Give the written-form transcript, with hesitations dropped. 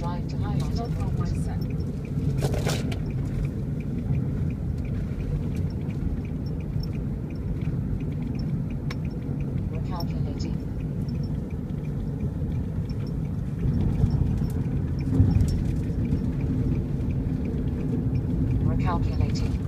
drive to highlight. Not on my set. Recalculating. Recalculating.